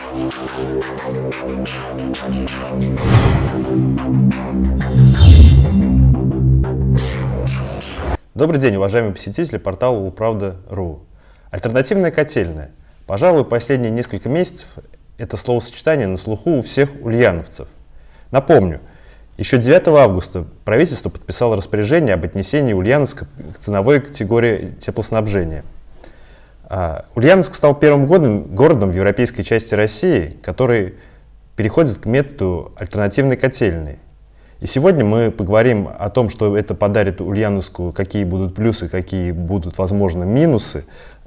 Добрый день, уважаемые посетители портала Улправда.ру. Альтернативная котельная. Пожалуй, последние несколько месяцев это словосочетание на слуху у всех ульяновцев. Напомню, еще 9 августа правительство подписало распоряжение об отнесении Ульяновска к ценовой категории теплоснабжения. Ульяновск стал первым городом в европейской части России, который переходит к методу альтернативной котельной. И сегодня мы поговорим о том, что это подарит Ульяновску, какие будут плюсы, какие будут, возможно, минусы,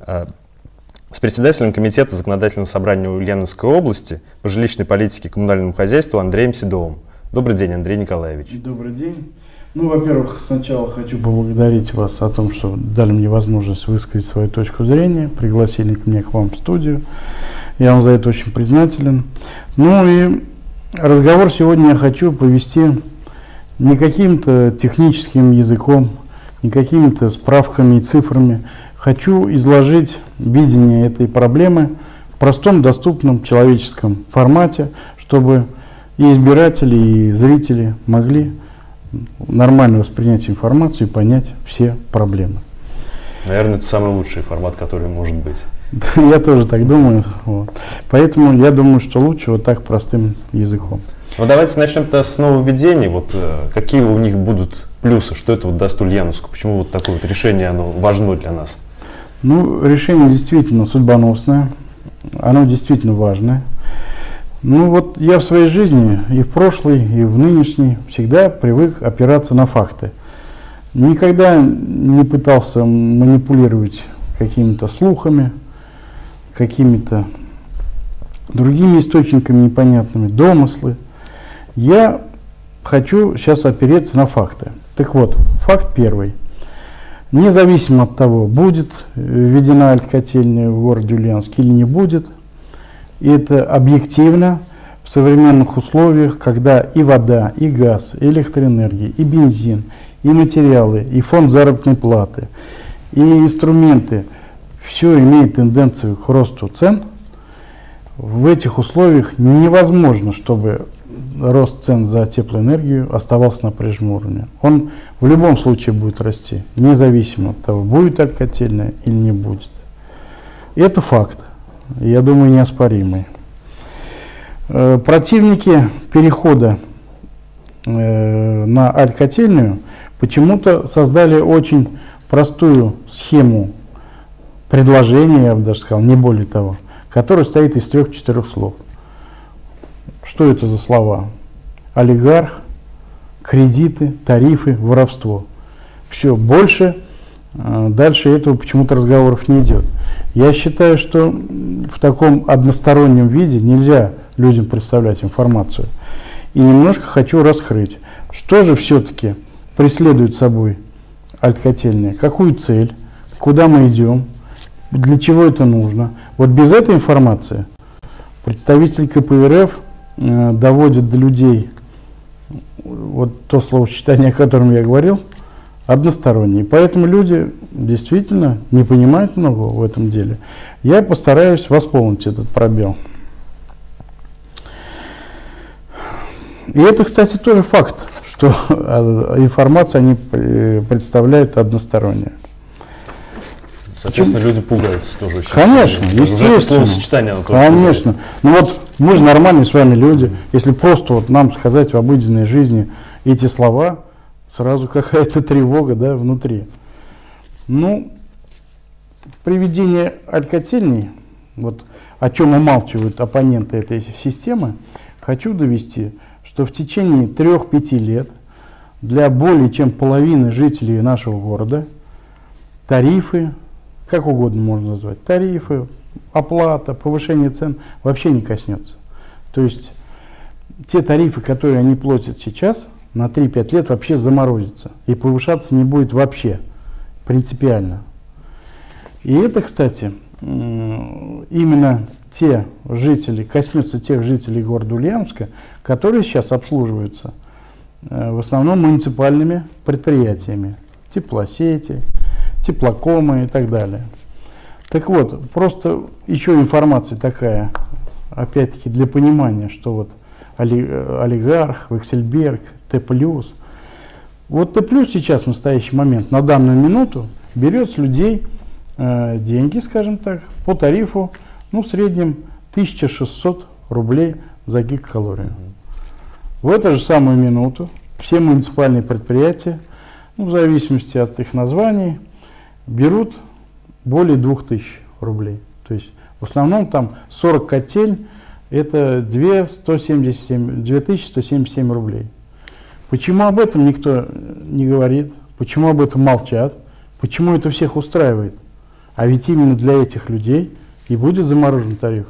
с председателем Комитета законодательного собрания Ульяновской области по жилищной политике и коммунальному хозяйству Андреем Седовым. Добрый день, Андрей Николаевич. Добрый день. Ну, во-первых, сначала хочу поблагодарить вас о том, что дали мне возможность высказать свою точку зрения, пригласили меня к вам в студию. Я вам за это очень признателен. Ну и разговор сегодня я хочу повести не каким-то техническим языком, не какими-то справками и цифрами. Хочу изложить видение этой проблемы в простом, доступном человеческом формате, чтобы и избиратели, и зрители могли нормально воспринять информацию и понять все проблемы. Наверное, это самый лучший формат, который может быть. Я тоже так думаю. Вот. Поэтому я думаю, что лучше вот так простым языком. Ну, давайте начнем-то с нововведений. Вот, какие у них будут плюсы, что это вот даст Ульяновску? Почему вот такое вот решение оно важно для нас? Ну, решение действительно судьбоносное, оно действительно важное. Ну вот я в своей жизни и в прошлой, и в нынешней всегда привык опираться на факты. Никогда не пытался манипулировать какими-то слухами, какими-то другими источниками непонятными, домыслы. Я хочу сейчас опереться на факты. Так вот, факт первый. Независимо от того, будет введена альткотельная в городе Ульяновске или не будет, и это объективно в современных условиях, когда и вода, и газ, и электроэнергия, и бензин, и материалы, и фонд заработной платы, и инструменты, все имеет тенденцию к росту цен. В этих условиях невозможно, чтобы рост цен за теплоэнергию оставался на прежнем уровне. Он в любом случае будет расти, независимо от того, будет альткотельная или не будет. И это факт, я думаю, неоспоримый. Противники перехода на альткотельную почему-то создали очень простую схему предложения, я бы даже сказал, не более того, которая состоит из 3-4 слов. Что это за слова? Олигарх, кредиты, тарифы, воровство. Все, больше, дальше этого почему-то разговоров не идет. Я считаю, что в таком одностороннем виде нельзя людям представлять информацию. И немножко хочу раскрыть, что же все-таки преследует собой альткотельная, какую цель, куда мы идем, для чего это нужно. Вот без этой информации представитель КПРФ доводит до людей вот то словосочетание, о котором я говорил, одностороннее. Поэтому люди действительно не понимают много в этом деле. Я постараюсь восполнить этот пробел. И это, кстати, тоже факт, что информацию они представляют одностороннюю. Соответственно, люди пугаются тоже очень. Конечно, естественно. Конечно. Ну вот мы же нормальные с вами люди. Если просто вот нам сказать в обыденной жизни эти слова, сразу какая-то тревога, да, внутри. Ну, приведение альткотельной, вот о чем умалчивают оппоненты этой системы, хочу довести, что в течение 3-5 лет для более чем половины жителей нашего города тарифы, как угодно можно назвать, тарифы, оплата, повышение цен вообще не коснется. То есть те тарифы, которые они платят сейчас, на 3-5 лет вообще заморозятся и повышаться не будет вообще, принципиально. И это, кстати, именно те жители, коснется тех жителей города Ульяновска, которые сейчас обслуживаются в основном муниципальными предприятиями, теплосети, теплокомы и так далее. Так вот, просто еще информация такая опять-таки для понимания, что вот олигарх, Вексельберг, Т+. Вот Т+ сейчас в настоящий момент, на данную минуту, берет с людей деньги, скажем так, по тарифу, ну, в среднем 1600 рублей за гигакалорию. В эту же самую минуту все муниципальные предприятия, ну, в зависимости от их названий, берут более 2000 рублей. То есть в основном там 40 котель, это 2177 рублей. Почему об этом никто не говорит? Почему об этом молчат? Почему это всех устраивает? А ведь именно для этих людей и будет заморожен тариф.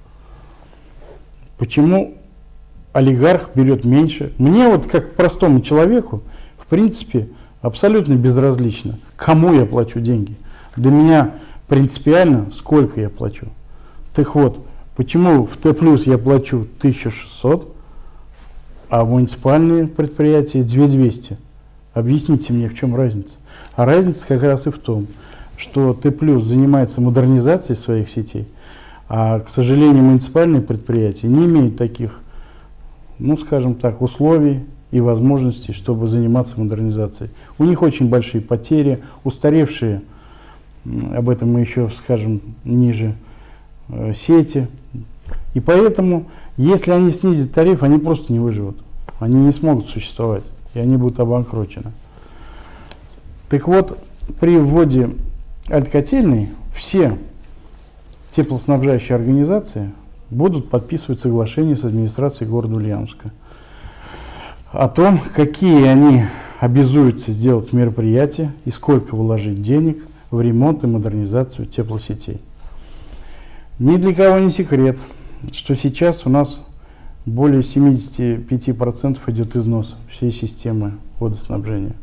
Почему олигарх берет меньше? Мне вот как простому человеку, в принципе, абсолютно безразлично, кому я плачу деньги. Для меня принципиально, сколько я плачу. Так вот, почему в Т+ я плачу 1600, а муниципальные предприятия 2200? Объясните мне, в чем разница? А разница как раз и в том, что Т+ занимается модернизацией своих сетей, а, к сожалению, муниципальные предприятия не имеют таких, ну, скажем так, условий и возможностей, чтобы заниматься модернизацией. У них очень большие потери, устаревшие, об этом мы еще скажем ниже, сети. И поэтому, если они снизят тариф, они просто не выживут. Они не смогут существовать, и они будут обанкрочены. Так вот, при вводе альткотельной все теплоснабжающие организации будут подписывать соглашение с администрацией города Ульяновска о том, какие они обязуются сделать мероприятия и сколько вложить денег в ремонт и модернизацию теплосетей. Ни для кого не секрет, что сейчас у нас более 75% идет износ всей системы водоснабжения.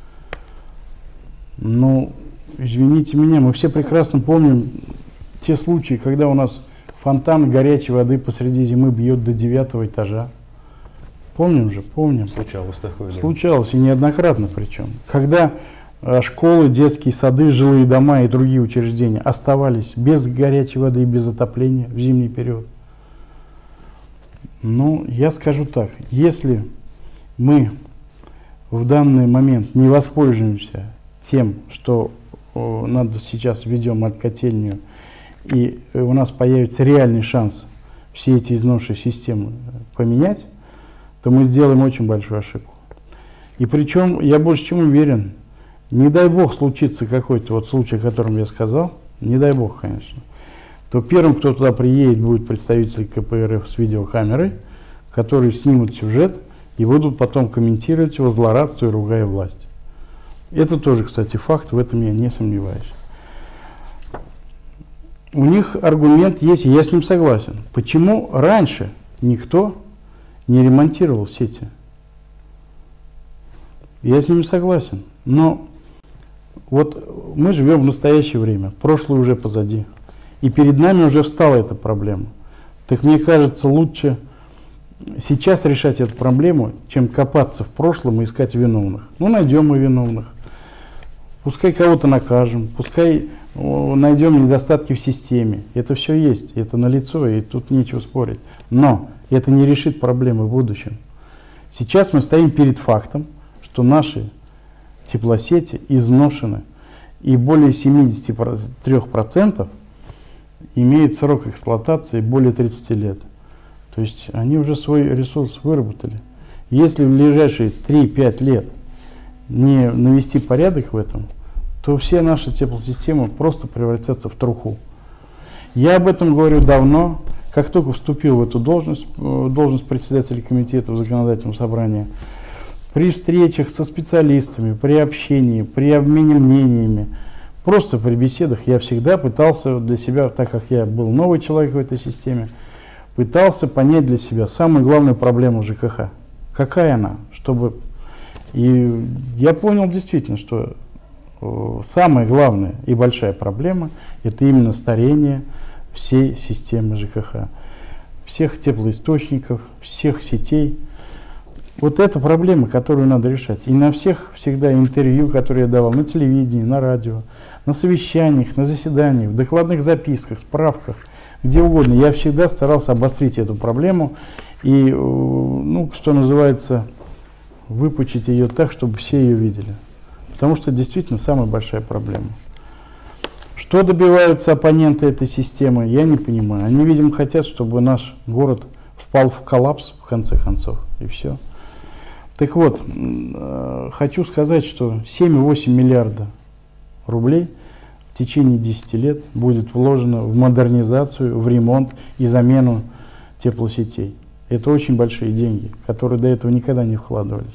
Ну, извините меня, мы все прекрасно помним те случаи, когда у нас фонтан горячей воды посреди зимы бьет до 9-го этажа. Помним же, помним. Случалось такое. Случалось, и неоднократно причем. Когда школы, детские сады, жилые дома и другие учреждения оставались без горячей воды и без отопления в зимний период. Ну, я скажу так, если мы в данный момент не воспользуемся тем, что надо сейчас введем альткотельную, и у нас появится реальный шанс все эти износшие системы поменять, то мы сделаем очень большую ошибку. И причем, я больше чем уверен, не дай бог случится какой-то вот случай, о котором я сказал, не дай бог, конечно, то первым, кто туда приедет, будет представитель КПРФ с видеокамерой, которые снимут сюжет и будут потом комментировать его, злорадствуя и ругая власть. Это тоже, кстати, факт, в этом я не сомневаюсь. У них аргумент есть, и я с ним согласен. Почему раньше никто не ремонтировал сети? Я с ними согласен. Но вот мы живем в настоящее время, прошлое уже позади. И перед нами уже встала эта проблема. Так мне кажется, лучше сейчас решать эту проблему, чем копаться в прошлом и искать виновных. Ну, найдем мы виновных. Пускай кого-то накажем, пускай найдем недостатки в системе. Это все есть, это налицо, и тут нечего спорить. Но это не решит проблемы в будущем. Сейчас мы стоим перед фактом, что наши теплосети изношены, и более 73% имеют срок эксплуатации более 30 лет. То есть они уже свой ресурс выработали. Если в ближайшие 3-5 лет не навести порядок в этом, то все наши теплосистемы просто превратятся в труху. Я об этом говорю давно, как только вступил в эту должность председателя комитета в законодательном собрании. При встречах со специалистами, при общении, при обмене мнениями, просто при беседах я всегда пытался для себя, так как я был новый человек в этой системе, пытался понять для себя самую главную проблему ЖКХ. Какая она? И я понял действительно, что самая главная и большая проблема – это именно старение всей системы ЖКХ, всех теплоисточников, всех сетей. Вот это проблема, которую надо решать. И на всех всегда интервью, которые я давал на телевидении, на радио, на совещаниях, на заседаниях, в докладных записках, справках, где угодно. Я всегда старался обострить эту проблему и, ну, что называется, выпучить ее так, чтобы все ее видели. Потому что это действительно самая большая проблема. Что добиваются оппоненты этой системы, я не понимаю. Они, видимо, хотят, чтобы наш город впал в коллапс, в конце концов, и все. Так вот, хочу сказать, что 7,8 миллиарда рублей в течение 10 лет будет вложено в модернизацию, в ремонт и замену теплосетей. Это очень большие деньги, которые до этого никогда не вкладывались.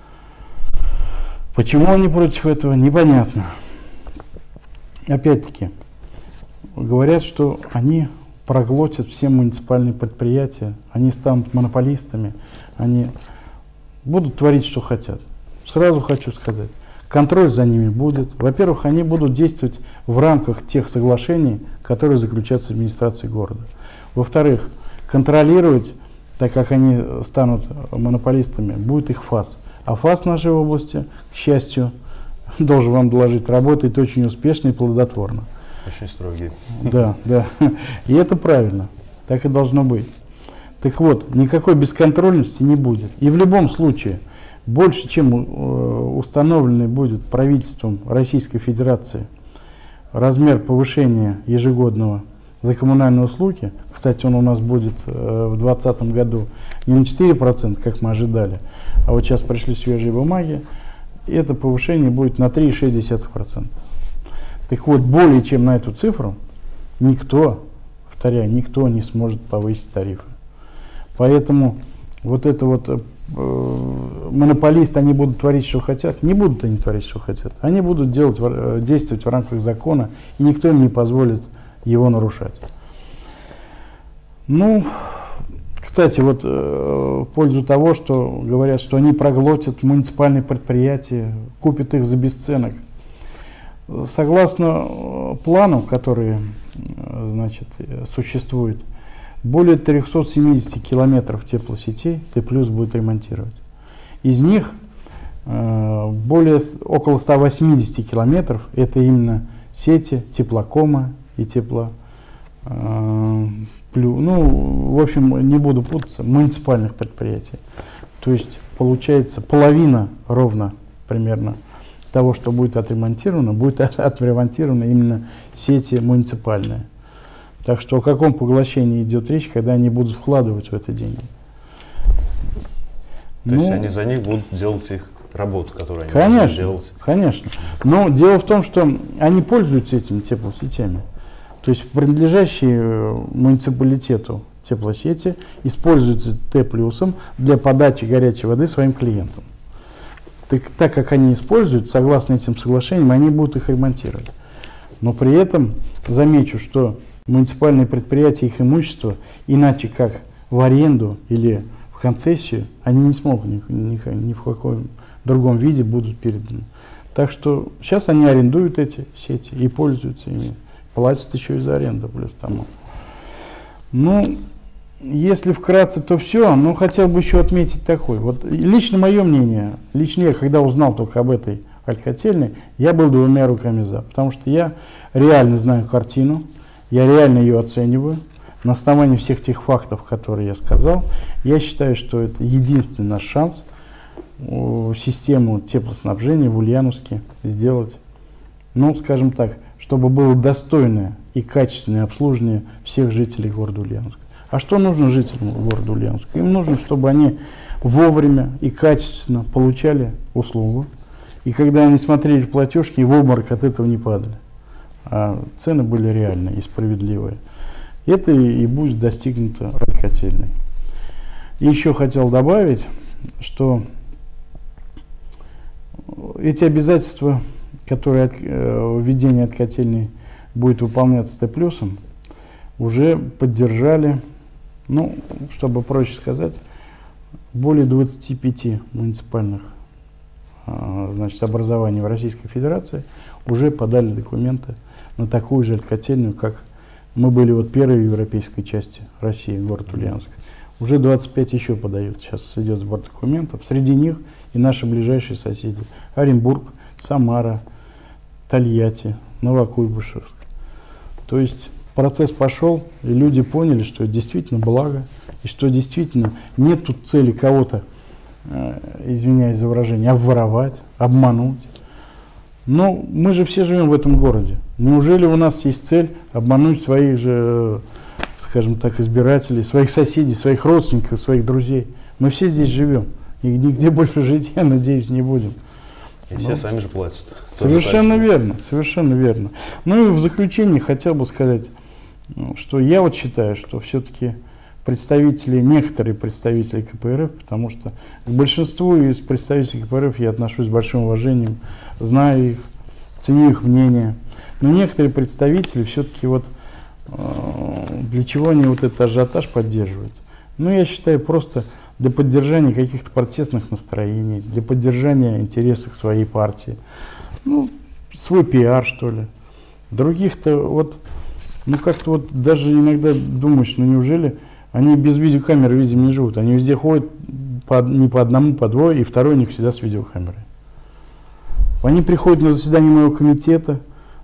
Почему они против этого, непонятно. Опять-таки, говорят, что они проглотят все муниципальные предприятия, они станут монополистами, они будут творить, что хотят. Сразу хочу сказать, контроль за ними будет. Во-первых, они будут действовать в рамках тех соглашений, которые заключаются с администрацией города. Во-вторых, контролировать, так как они станут монополистами, будет их ФАС. А ФАС в нашей области, к счастью, должен вам доложить, работает очень успешно и плодотворно. Очень строгий. Да, да. И это правильно. Так и должно быть. Так вот, никакой бесконтрольности не будет. И в любом случае, больше, чем установленный будет правительством Российской Федерации размер повышения ежегодного за коммунальные услуги, кстати, он у нас будет в 2020 году не на 4%, как мы ожидали, а вот сейчас пришли свежие бумаги, и это повышение будет на 3,6%. Так вот, более чем на эту цифру никто, повторяю, никто не сможет повысить тарифы. Поэтому вот это вот монополисты, они будут творить, что хотят. Не будут они творить, что хотят. Они будут действовать в рамках закона, и никто им не позволит его нарушать. Ну, кстати, вот в пользу того, что говорят, что они проглотят муниципальные предприятия, купят их за бесценок. Согласно плану, который, значит, существует, более 370 километров теплосетей Т+ будет ремонтировать. Из них около 180 километров это именно сети теплокома и ну, в общем, не буду путаться, муниципальных предприятий. То есть получается половина ровно примерно того, что будет отремонтировано, будет отремонтировано именно сети муниципальные. Так что о каком поглощении идет речь, когда они будут вкладывать в это деньги? То есть они за них будут делать их работу, которую они должны делать? Конечно. Но дело в том, что они пользуются этими теплосетями. То есть принадлежащие муниципалитету теплосети используются Т+ для подачи горячей воды своим клиентам. Так как они используют, согласно этим соглашениям, они будут их ремонтировать. Но при этом замечу, что муниципальные предприятия, их имущество, иначе как в аренду или в концессию, они не смогут ни в каком другом виде будут переданы. Так что сейчас они арендуют эти сети и пользуются ими. Платят еще и за аренду плюс тому. Ну, если вкратце, то все. Но хотел бы еще отметить такой. Вот лично мое мнение, лично я, когда узнал только об этой альткотельной, я был двумя руками за. Потому что я реально знаю картину, я реально ее оцениваю. На основании всех тех фактов, которые я сказал, я считаю, что это единственный наш шанс систему теплоснабжения в Ульяновске сделать, ну, скажем так, чтобы было достойное и качественное обслуживание всех жителей города Ульяновска. А что нужно жителям города Ульяновска? Им нужно, чтобы они вовремя и качественно получали услугу, и когда они смотрели платежки, и в обморок от этого не падали. А цены были реальные и справедливые. Это и будет достигнуто альткотельной. И еще хотел добавить, что эти обязательства, которые введение альткотельной будет выполняться Т+, уже поддержали, ну, чтобы проще сказать, более 25 муниципальных значит, образований в Российской Федерации уже подали документы на такую же альткотельную, как мы были вот первой в европейской части России, город Ульяновск. Уже 25 еще подают. Сейчас идет сбор документов. Среди них и наши ближайшие соседи. Оренбург, Самара, Тольятти, Новокуйбышевск. То есть процесс пошел, и люди поняли, что это действительно благо, и что действительно нет тут цели кого-то, извиняюсь за выражение, обворовать, обмануть. Но мы же все живем в этом городе. Неужели у нас есть цель обмануть своих же, скажем так, избирателей, своих соседей, своих родственников, своих друзей? Мы все здесь живем. И нигде больше жить, я надеюсь, не будем. И все сами же платят. Совершенно верно, совершенно верно. Ну и в заключение хотел бы сказать, что я вот считаю, что все-таки некоторые представители КПРФ, потому что к большинству из представителей КПРФ я отношусь с большим уважением, знаю их, ценю их мнение, но некоторые представители все-таки вот для чего они вот этот ажиотаж поддерживают? Ну, я считаю, просто для поддержания каких-то протестных настроений, для поддержания интересов своей партии, ну, свой пиар, что ли. Других-то вот, ну, как-то вот даже иногда думаешь, ну, неужели они без видеокамеры, видимо, не живут. Они везде ходят не по одному, по двое, и второй у них всегда с видеокамерой. Они приходят на заседание моего комитета,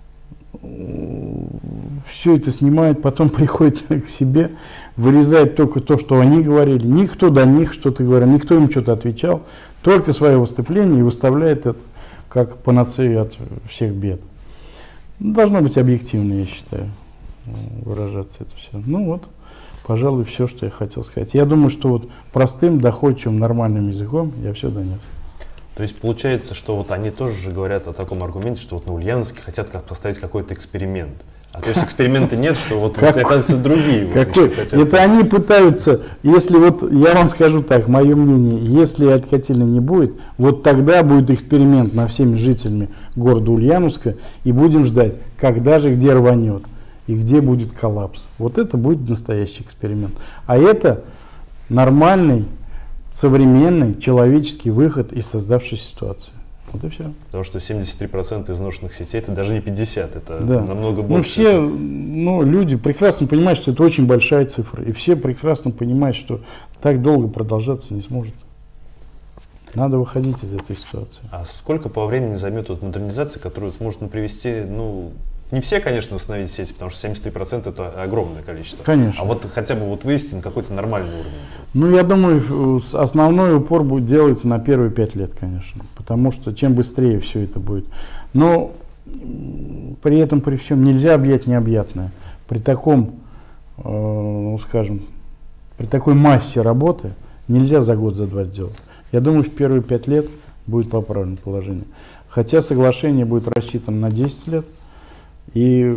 все это снимают, потом приходят к себе, вырезают только то, что они говорили. Никто до них что-то говорил, никто им что-то отвечал, только свое выступление и выставляет это как панацею от всех бед. Должно быть объективно, я считаю, выражаться это все. Ну вот. Пожалуй, все, что я хотел сказать. Я думаю, что вот простым, доходчивым, нормальным языком я все донес. То есть получается, что вот они тоже же говорят о таком аргументе, что вот на Ульяновске хотят поставить какой-то эксперимент. А то есть эксперимента нет, что вот оказывается другие. Это они пытаются, если вот, я вам скажу так, мое мнение, если откатильной не будет, вот тогда будет эксперимент над всеми жителями города Ульяновска, и будем ждать, когда же, где рванет. И где будет коллапс. Вот это будет настоящий эксперимент. А это нормальный, современный, человеческий выход из создавшейся ситуации. Вот и все. Потому что 73% изношенных сетей, это даже не 50, это намного больше. Ну, все люди прекрасно понимают, что это очень большая цифра. И все прекрасно понимают, что так долго продолжаться не сможет. Надо выходить из этой ситуации. А сколько по времени займет вот модернизация, которую сможет привести, ну, не все, конечно, восстановить сети, потому что 73% это огромное количество. Конечно. А вот хотя бы вот вывести на какой-то нормальный уровень. Ну, я думаю, основной упор будет делаться на первые 5 лет, конечно. Потому что чем быстрее все это будет. Но при этом, при всем, нельзя объять необъятное. При таком, скажем, при такой массе работы нельзя за год, за два сделать. Я думаю, в первые 5 лет будет поправлено положение. Хотя соглашение будет рассчитано на 10 лет. И,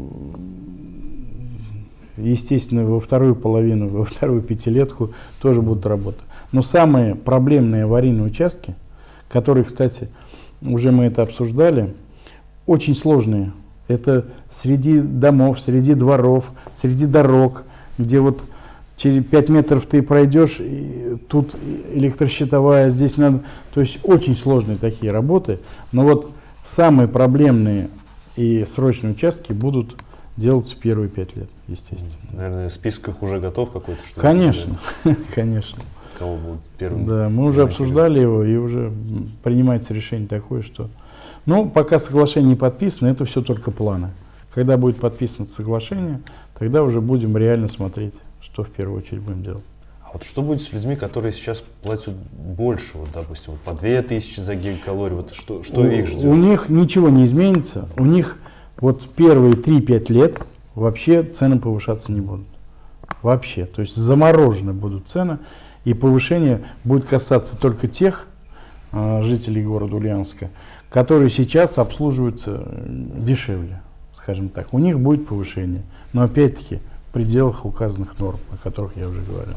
естественно, во вторую половину, во вторую пятилетку тоже будут работы. Но самые проблемные аварийные участки, которые, кстати, уже мы это обсуждали, очень сложные. Это среди домов, среди дворов, среди дорог, где вот через 5 метров ты пройдешь, и тут электрощитовая, здесь надо... То есть очень сложные такие работы. Но вот самые проблемные и срочные участки будут делаться в первые 5 лет, естественно. Наверное, список их уже готов какой-то? Конечно, конечно. Кого будут первым? Да, мы уже обсуждали его, и уже принимается решение такое, что... Ну, пока соглашение не подписано, это все только планы. Когда будет подписано соглашение, тогда уже будем реально смотреть, что в первую очередь будем делать. А вот что будет с людьми, которые сейчас платят больше, вот, допустим, по 2000 за гигакалорий, вот что их ждет? У них ничего не изменится, у них вот первые 3-5 лет вообще цены повышаться не будут. Вообще, то есть заморожены будут цены, и повышение будет касаться только тех жителей города Ульяновска, которые сейчас обслуживаются дешевле, скажем так. У них будет повышение, но опять-таки в пределах указанных норм, о которых я уже говорил.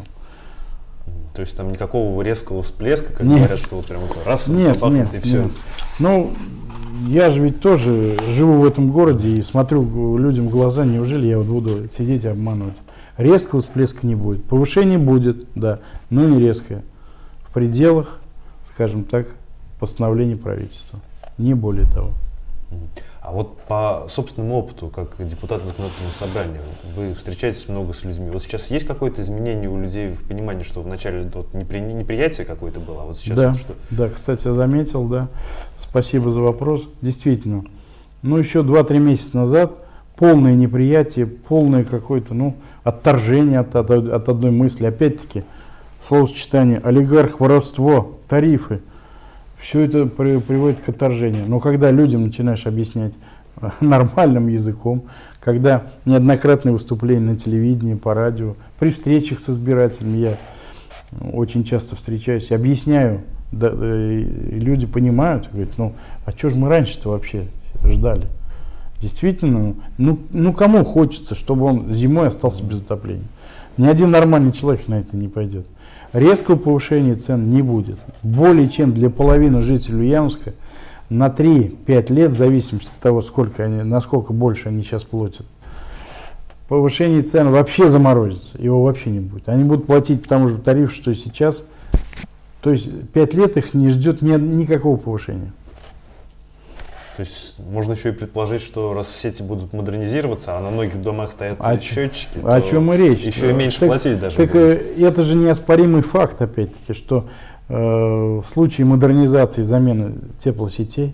То есть там никакого резкого всплеска, как говорят, что вот прям раз, бахнет и все. Нет. Ну, я же ведь тоже живу в этом городе и смотрю людям в глаза, неужели я вот буду сидеть и обманывать. Резкого всплеска не будет. Повышение будет, да, но не резкое. В пределах, скажем так, постановления правительства. Не более того. А вот по собственному опыту, как депутат законодательного собрания, вы встречаетесь много с людьми. Вот сейчас есть какое-то изменение у людей в понимании, что вначале вот неприятие какое-то было, а вот сейчас да, вот что? Да, кстати, я заметил, да. Спасибо за вопрос. Действительно. Ну, еще 2-3 месяца назад полное неприятие, полное какое-то, ну, отторжение от одной мысли. Опять-таки, словосочетание олигарх, воровство, тарифы, все это приводит к отторжению. Но когда людям начинаешь объяснять нормальным языком, когда неоднократные выступления на телевидении, по радио, при встречах с избирателями, я очень часто встречаюсь, объясняю, да, и люди понимают, говорят, ну, а что же мы раньше-то вообще ждали? Действительно, ну кому хочется, чтобы он зимой остался без отопления? Ни один нормальный человек на это не пойдет. Резкого повышения цен не будет. Более чем для половины жителей Ульяновска на 3-5 лет, в зависимости от того, насколько больше они сейчас платят, повышение цен вообще заморозится, его вообще не будет. Они будут платить по тому же тарифу, что и сейчас. То есть 5 лет их не ждет никакого повышения. То есть можно еще и предположить, что раз сети будут модернизироваться, а на многих домах стоят счетчики, о чем и речь? Еще и меньше платить даже. Так это же неоспоримый факт, опять-таки, что в случае модернизации и замены теплосетей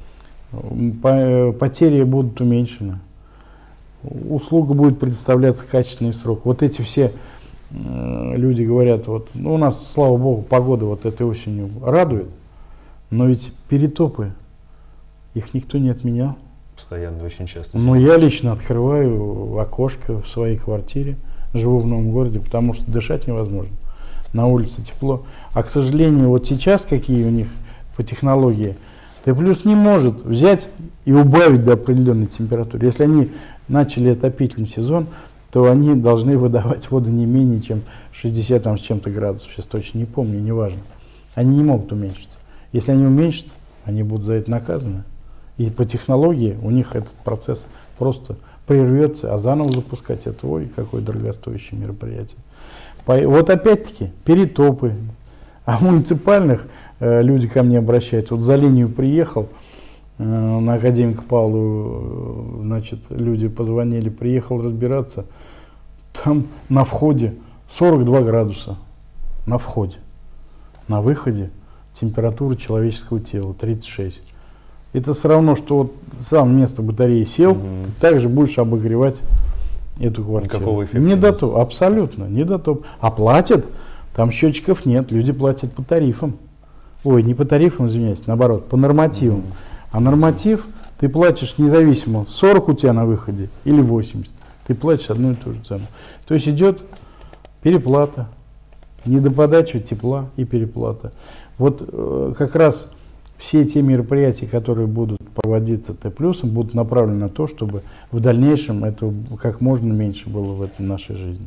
потери будут уменьшены. Услуга будет предоставляться качественный срок. Вот эти все люди говорят, вот, ну, у нас, слава богу, погода вот этой осенью радует, но ведь перетопы, их никто не отменял. Постоянно, очень часто. Но я лично открываю окошко в своей квартире, живу в новом городе, потому что дышать невозможно. На улице тепло. А, к сожалению, вот сейчас какие у них по технологии, Т+ не может взять и убавить до определенной температуры. Если они начали отопительный сезон, то они должны выдавать воду не менее чем 60 там, с чем-то градусов. Сейчас точно не помню, неважно. Они не могут уменьшить. Если они уменьшат, они будут за это наказаны. И по технологии у них этот процесс просто прервется, а заново запускать это, ой, какое дорогостоящее мероприятие. Вот опять-таки перетопы. А муниципальных люди ко мне обращаются. Вот за линию приехал, на Академика Павлова, значит, люди позвонили, приехал разбираться. Там на входе 42 градуса. На входе. На выходе температура человеческого тела 36. Это все равно, что вот сам вместо батареи сел, ты также будешь обогревать эту квартиру. Никакого эффекта. Не дотоп, абсолютно, не дотоп. А платят, там счетчиков нет, люди платят по тарифам. Ой, не по тарифам, извиняюсь, наоборот, по нормативам. А норматив ты платишь независимо, 40 у тебя на выходе или 80. Ты платишь одну и ту же цену. То есть идет переплата, недоподача тепла и переплата. Вот как раз все те мероприятия, которые будут проводиться Т+, будут направлены на то, чтобы в дальнейшем это как можно меньше было в этой нашей жизни.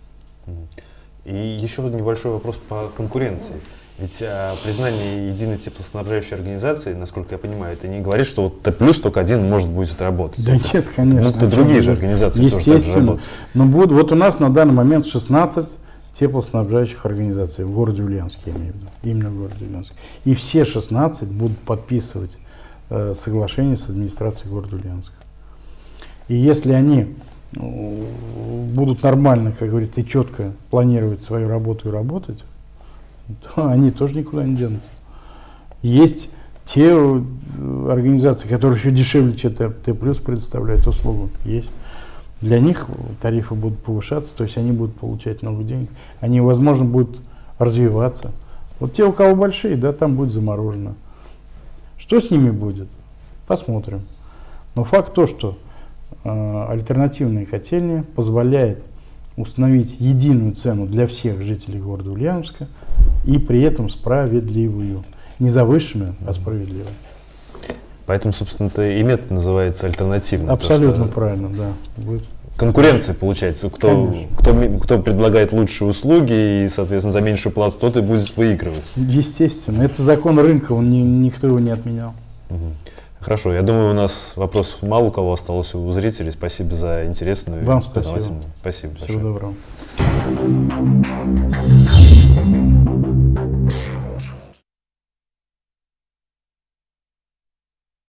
И еще небольшой вопрос по конкуренции. Ведь признание единой теплоснабжающей организации, насколько я понимаю, это не говорит, что вот Т+ только один может будет работать. Да нет, конечно. Ну, другие же организации тоже так же работают. Но вот у нас на данный момент 16 теплоснабжающих организаций в городе Ульяновске, я имею в виду, именно в городе Ульяновске. И все 16 будут подписывать соглашение с администрацией города Ульяновска. И если они будут нормально, как говорится, и четко планировать свою работу и работать, то они тоже никуда не денутся. Есть те организации, которые еще дешевле, чем Т+ предоставляют услугу. Есть. Для них тарифы будут повышаться, то есть они будут получать много денег. Они, возможно, будут развиваться. Вот те, у кого большие, да, там будет заморожено. Что с ними будет? Посмотрим. Но факт то, что альтернативная котельная позволяет установить единую цену для всех жителей города Ульяновска и при этом справедливую. Не завышенную, а справедливую. Поэтому, собственно, и метод называется альтернативный. Абсолютно правильно, да. Будет. Конкуренция получается. Кто предлагает лучшие услуги и, соответственно, за меньшую плату, тот и будет выигрывать. Естественно. Это закон рынка, никто его не отменял. Хорошо, я думаю, у нас вопросов мало у кого осталось у зрителей. Спасибо за интересную Вам и познавательную. Спасибо. Всего большое. доброго.